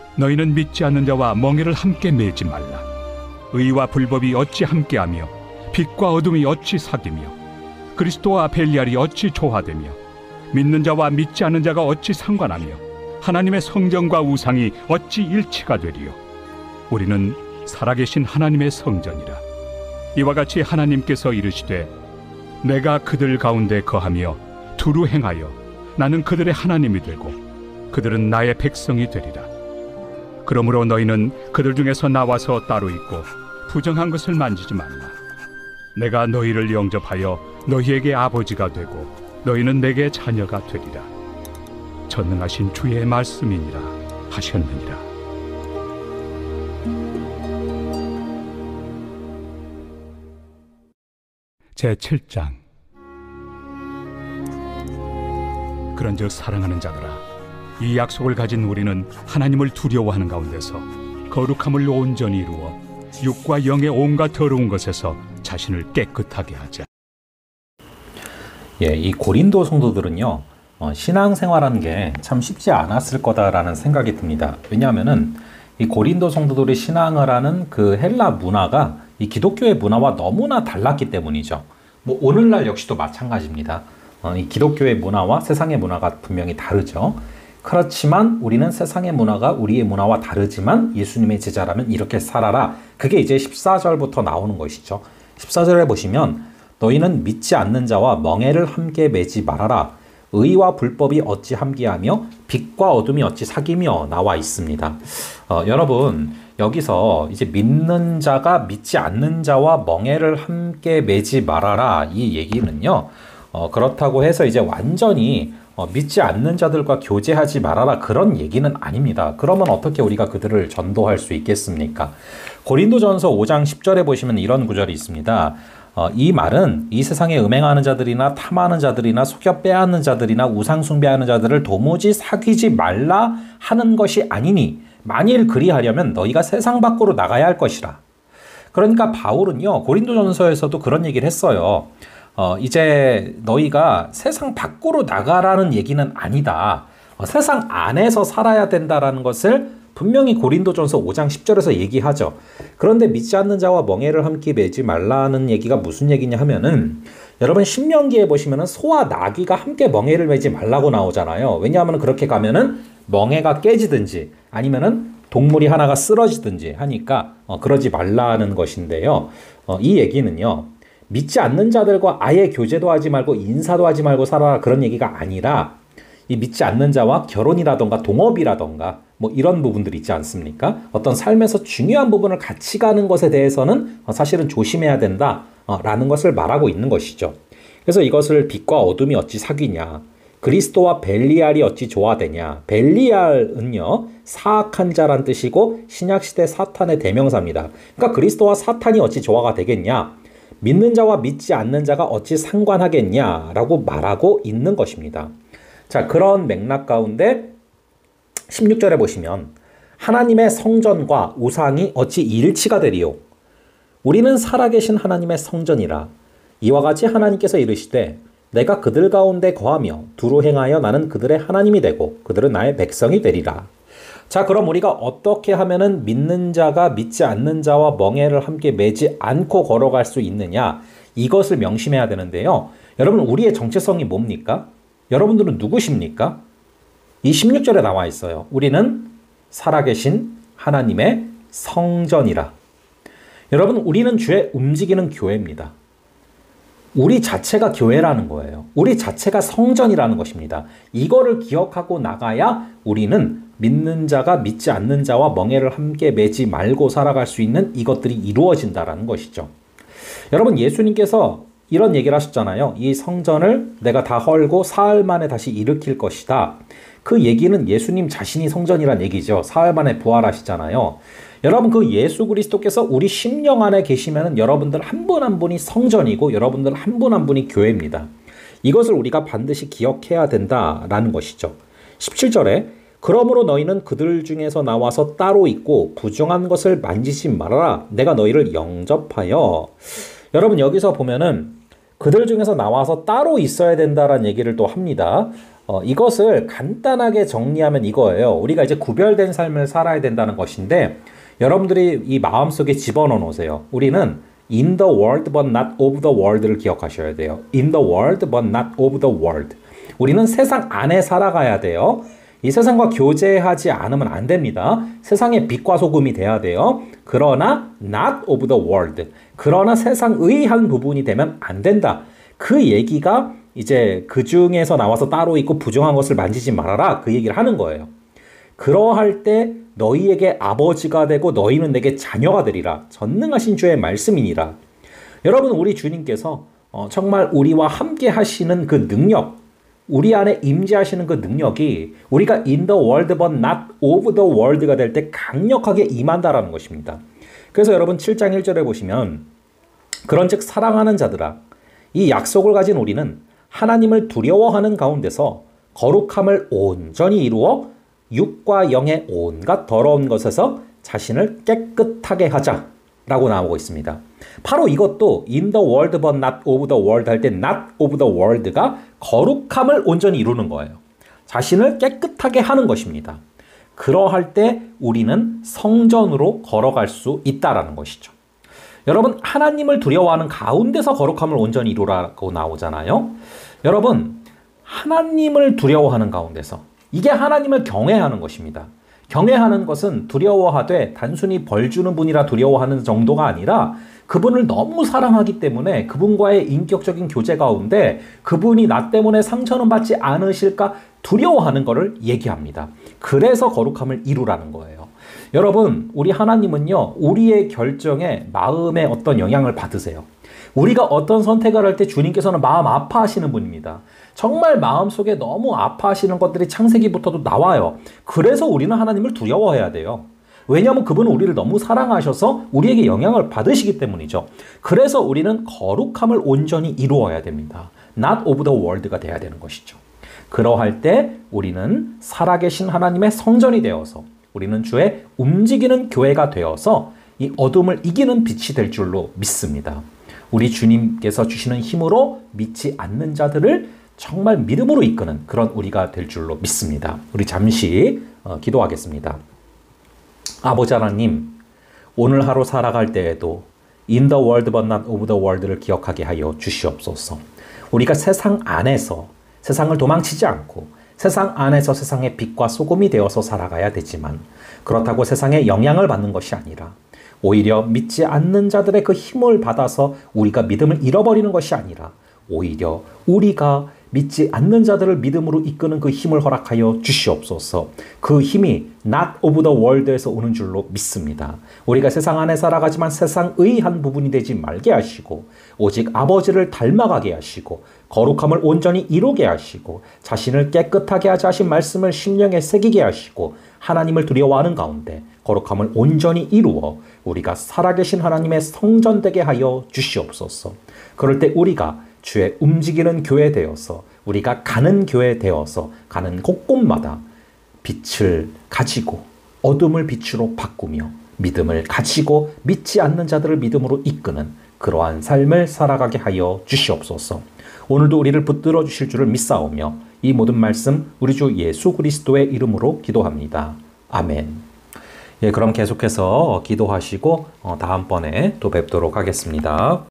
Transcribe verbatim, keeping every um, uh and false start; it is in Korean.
너희는 믿지 않는 자와 멍에를 함께 매지 말라. 의와 불법이 어찌 함께하며 빛과 어둠이 어찌 사귀며 그리스도와 벨리알이 어찌 조화되며 믿는 자와 믿지 않는 자가 어찌 상관하며 하나님의 성전과 우상이 어찌 일치가 되리요. 우리는 살아계신 하나님의 성전이라. 이와 같이 하나님께서 이르시되 내가 그들 가운데 거하며 두루 행하여 나는 그들의 하나님이 되고 그들은 나의 백성이 되리라. 그러므로 너희는 그들 중에서 나와서 따로 있고 부정한 것을 만지지 말라. 내가 너희를 영접하여 너희에게 아버지가 되고 너희는 내게 자녀가 되리라. 전능하신 주의 말씀이니라 하셨느니라. 제칠 장. 그런즉 사랑하는 자들아, 이 약속을 가진 우리는 하나님을 두려워하는 가운데서 거룩함을 온전히 이루어 육과 영의 온갖 더러운 것에서 자신을 깨끗하게 하자. 예, 이 고린도 성도들은요, 어, 신앙생활하는 게 참 쉽지 않았을 거다라는 생각이 듭니다. 왜냐하면은 이 고린도 성도들이 신앙을 하는 그 헬라 문화가 이 기독교의 문화와 너무나 달랐기 때문이죠. 뭐 오늘날 역시도 마찬가지입니다. 어, 이 기독교의 문화와 세상의 문화가 분명히 다르죠. 그렇지만 우리는 세상의 문화가 우리의 문화와 다르지만 예수님의 제자라면 이렇게 살아라. 그게 이제 십사 절부터 나오는 것이죠. 십사 절에 보시면 너희는 믿지 않는 자와 멍에를 함께 매지 말아라. 의와 불법이 어찌 함께하며 빛과 어둠이 어찌 사귀며 나와 있습니다. 어, 여러분 여기서 이제 믿는 자가 믿지 않는 자와 멍에를 함께 매지 말아라 이 얘기는요. 어, 그렇다고 해서 이제 완전히 어, 믿지 않는 자들과 교제하지 말아라 그런 얘기는 아닙니다. 그러면 어떻게 우리가 그들을 전도할 수 있겠습니까? 고린도전서 오 장 십 절에 보시면 이런 구절이 있습니다. 어, 이 말은 이 세상에 음행하는 자들이나 탐하는 자들이나 속여 빼앗는 자들이나 우상 숭배하는 자들을 도무지 사귀지 말라 하는 것이 아니니 만일 그리하려면 너희가 세상 밖으로 나가야 할 것이라. 그러니까 바울은요 고린도전서에서도 그런 얘기를 했어요. 어, 이제 너희가 세상 밖으로 나가라는 얘기는 아니다. 어, 세상 안에서 살아야 된다라는 것을 분명히 고린도전서 오 장 십 절에서 얘기하죠. 그런데 믿지 않는 자와 멍에를 함께 매지 말라는 얘기가 무슨 얘기냐 하면은 여러분 신명기에 보시면은 소와 나귀가 함께 멍에를 매지 말라고 나오잖아요. 왜냐하면 그렇게 가면은 멍에가 깨지든지 아니면은 동물이 하나가 쓰러지든지 하니까 어, 그러지 말라는 것인데요. 어, 이 얘기는요. 믿지 않는 자들과 아예 교제도 하지 말고 인사도 하지 말고 살아라 그런 얘기가 아니라 이 믿지 않는 자와 결혼이라던가 동업이라던가 뭐 이런 부분들이 있지 않습니까? 어떤 삶에서 중요한 부분을 같이 가는 것에 대해서는 사실은 조심해야 된다라는 것을 말하고 있는 것이죠. 그래서 이것을 빛과 어둠이 어찌 사귀냐, 그리스도와 벨리알이 어찌 조화되냐. 벨리알은요 사악한 자란 뜻이고 신약시대 사탄의 대명사입니다. 그러니까 그리스도와 사탄이 어찌 조화가 되겠냐, 믿는 자와 믿지 않는 자가 어찌 상관하겠냐라고 말하고 있는 것입니다. 자, 그런 맥락 가운데 십육 절에 보시면 하나님의 성전과 우상이 어찌 일치가 되리요. 우리는 살아계신 하나님의 성전이라. 이와 같이 하나님께서 이르시되 내가 그들 가운데 거하며 두루 행하여 나는 그들의 하나님이 되고 그들은 나의 백성이 되리라. 자, 그럼 우리가 어떻게 하면은 믿는 자가 믿지 않는 자와 멍에를 함께 매지 않고 걸어갈 수 있느냐, 이것을 명심해야 되는데요. 여러분 우리의 정체성이 뭡니까? 여러분들은 누구십니까? 이 십육 절에 나와 있어요. 우리는 살아계신 하나님의 성전이라. 여러분 우리는 주의 움직이는 교회입니다. 우리 자체가 교회라는 거예요. 우리 자체가 성전이라는 것입니다. 이거를 기억하고 나가야 우리는 믿는 자가 믿지 않는 자와 멍에를 함께 매지 말고 살아갈 수 있는 이것들이 이루어진다라는 것이죠. 여러분 예수님께서 이런 얘기를 하셨잖아요. 이 성전을 내가 다 헐고 사흘 만에 다시 일으킬 것이다. 그 얘기는 예수님 자신이 성전이란 얘기죠. 사흘 만에 부활하시잖아요. 여러분 그 예수 그리스도께서 우리 심령 안에 계시면 여러분들 한 분 한 분이 성전이고 여러분들 한 분 한 분이 교회입니다. 이것을 우리가 반드시 기억해야 된다라는 것이죠. 십칠 절에 그러므로 너희는 그들 중에서 나와서 따로 있고 부정한 것을 만지지 말아라. 내가 너희를 영접하여. 여러분 여기서 보면은 그들 중에서 나와서 따로 있어야 된다라는 얘기를 또 합니다. 어, 이것을 간단하게 정리하면 이거예요. 우리가 이제 구별된 삶을 살아야 된다는 것인데 여러분들이 이 마음속에 집어넣어 놓으세요. 우리는 in the world but not of the world를 기억하셔야 돼요. in the world but not of the world. 우리는 세상 안에 살아가야 돼요. 이 세상과 교제하지 않으면 안 됩니다. 세상의 빛과 소금이 돼야 돼요. 그러나 not of the world. 그러나 세상의 한 부분이 되면 안 된다. 그 얘기가 이제 그 중에서 나와서 따로 있고 부정한 것을 만지지 말아라. 그 얘기를 하는 거예요. 그러할 때 너희에게 아버지가 되고 너희는 내게 자녀가 되리라. 전능하신 주의 말씀이니라. 여러분, 우리 주님께서 어, 정말 우리와 함께 하시는 그 능력, 우리 안에 임재하시는 그 능력이 우리가 in the world but not of the world가 될 때 강력하게 임한다라는 것입니다. 그래서 여러분 칠 장 일 절에 보시면 그런즉 사랑하는 자들아 이 약속을 가진 우리는 하나님을 두려워하는 가운데서 거룩함을 온전히 이루어 육과 영의 온갖 더러운 것에서 자신을 깨끗하게 하자라고 나오고 있습니다. 바로 이것도 in the world but not of the world 할 때 not of the world가 거룩함을 온전히 이루는 거예요. 자신을 깨끗하게 하는 것입니다. 그러할 때 우리는 성전으로 걸어갈 수 있다라는 것이죠. 여러분, 하나님을 두려워하는 가운데서 거룩함을 온전히 이루라고 나오잖아요. 여러분, 하나님을 두려워하는 가운데서 이게 하나님을 경외하는 것입니다. 경외하는 것은 두려워하되 단순히 벌 주는 분이라 두려워하는 정도가 아니라 그분을 너무 사랑하기 때문에 그분과의 인격적인 교제 가운데 그분이 나 때문에 상처는 받지 않으실까 두려워하는 것을 얘기합니다. 그래서 거룩함을 이루라는 거예요. 여러분, 우리 하나님은요, 우리의 결정에 마음에 어떤 영향을 받으세요. 우리가 어떤 선택을 할 때 주님께서는 마음 아파하시는 분입니다. 정말 마음속에 너무 아파하시는 것들이 창세기부터도 나와요. 그래서 우리는 하나님을 두려워해야 돼요. 왜냐하면 그분은 우리를 너무 사랑하셔서 우리에게 영향을 받으시기 때문이죠. 그래서 우리는 거룩함을 온전히 이루어야 됩니다. not of the world가 돼야 되는 것이죠. 그러할 때 우리는 살아계신 하나님의 성전이 되어서 우리는 주의 움직이는 교회가 되어서 이 어둠을 이기는 빛이 될 줄로 믿습니다. 우리 주님께서 주시는 힘으로 믿지 않는 자들을 정말 믿음으로 이끄는 그런 우리가 될 줄로 믿습니다. 우리 잠시 어, 기도하겠습니다. 아버지 하나님, 오늘 하루 살아갈 때에도 in the world but not of the world를 기억하게 하여 주시옵소서. 우리가 세상 안에서 세상을 도망치지 않고 세상 안에서 세상의 빛과 소금이 되어서 살아가야 되지만 그렇다고 세상에 영향을 받는 것이 아니라 오히려 믿지 않는 자들의 그 힘을 받아서 우리가 믿음을 잃어버리는 것이 아니라 오히려 우리가 믿지 않는 자들을 믿음으로 이끄는 그 힘을 허락하여 주시옵소서. 그 힘이 not of the world에서 오는 줄로 믿습니다. 우리가 세상 안에 살아가지만 세상의 한 부분이 되지 말게 하시고 오직 아버지를 닮아가게 하시고 거룩함을 온전히 이루게 하시고 자신을 깨끗하게 하자 하신 말씀을 심령에 새기게 하시고 하나님을 두려워하는 가운데 거룩함을 온전히 이루어 우리가 살아계신 하나님의 성전 되게 하여 주시옵소서. 그럴 때 우리가 주의 움직이는 교회 되어서 우리가 가는 교회 되어서 가는 곳곳마다 빛을 가지고 어둠을 빛으로 바꾸며 믿음을 가지고 믿지 않는 자들을 믿음으로 이끄는 그러한 삶을 살아가게 하여 주시옵소서. 오늘도 우리를 붙들어 주실 줄을 믿사오며 이 모든 말씀 우리 주 예수 그리스도의 이름으로 기도합니다. 아멘. 예, 그럼 계속해서 기도하시고 다음번에 또 뵙도록 하겠습니다.